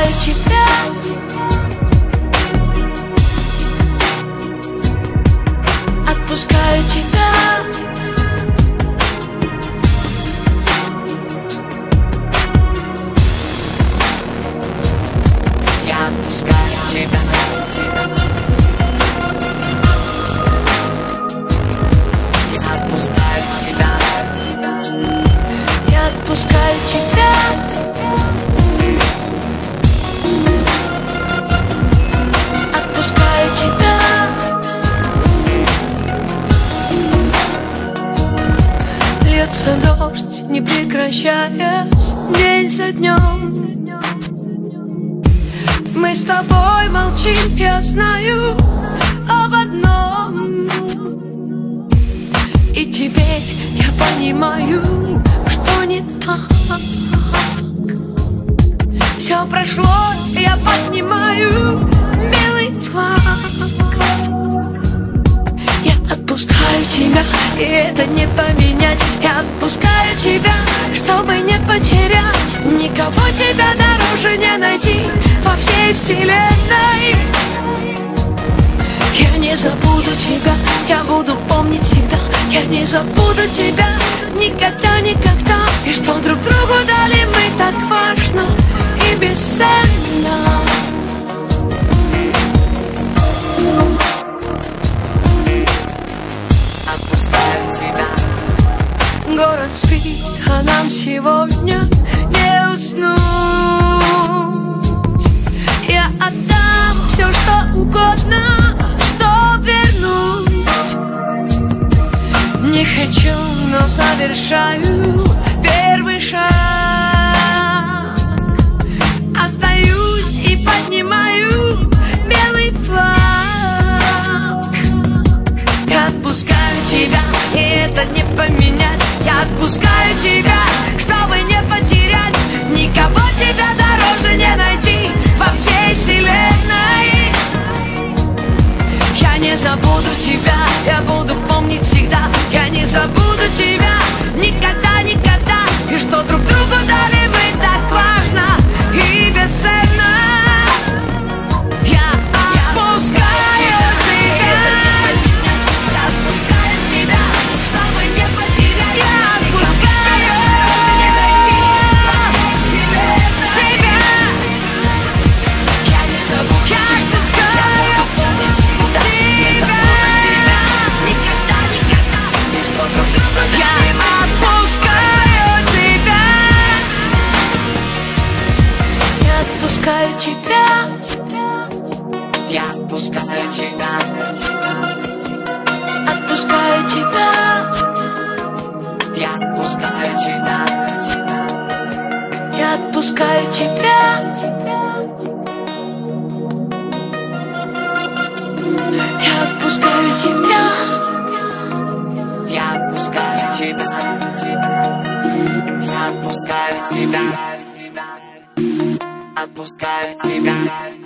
отпускаю тебя. Отпускаю тебя. Я отпускаю тебя. Я отпускаю тебя. Я отпускаю тебя. Отпускаю тебя. Льется дождь, не прекращаясь, день за днем. Мы с тобой молчим, я знаю об одном. И теперь я понимаю, что не так. Все прошло, я поднимаю белый флаг. Я отпускаю тебя, и это не поменять. Я отпускаю тебя, чтобы не потерять. Никого тебя дороже не найти во всей вселенной. Я не забуду тебя, я буду помнить всегда. Я не забуду тебя никогда, никогда. И что друг другу дали мы, так важно и бесценно. Отпускаю тебя. Город спит, а нам сегодня не уснуть. Я отдам все, что угодно, чтоб вернуть. Не хочу, но совершаю первый шаг. Остаюсь и поднимаю белый флаг. Я отпускаю тебя, и это не поменять. Я отпускаю тебя, чтобы не потерять. Никого тебя дороже не найти во всей вселенной. Я не забуду тебя, я буду помнить всегда. Я не забуду тебя никогда, никогда. И что друг другу дали мы, так важно и бесценно. Я отпускаю тебя. Я отпускаю тебя, чтобы не потерять. Я отпускаю тебя. Я не забуду Я тебя. отпускаю Помнить всегда. Не забуду тебя. Никогда, никогда. И что друг другу Я дали мы. отпускаю тебя. Я отпускаю тебя. Я отпускаю тебя. Отпускаю тебя. Я отпускаю тебя. Я отпускаю тебя. Я отпускаю тебя. Я отпускаю тебя. Я отпускаю тебя. Отпускаю тебя.